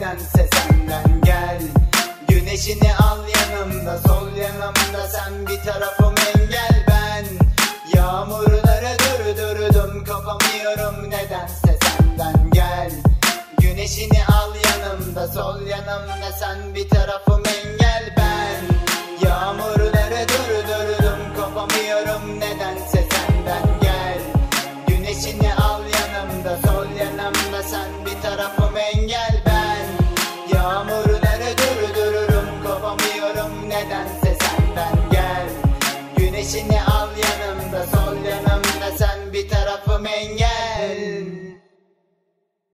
nedense senden gel. Güneşini al yanımda, sol yanımda, sen bir tarafım engel. Ben yağmurlara durdum, kopamıyorum nedense senden gel. Güneşini al yanımda, sol yanımda, sen bir tarafım engel.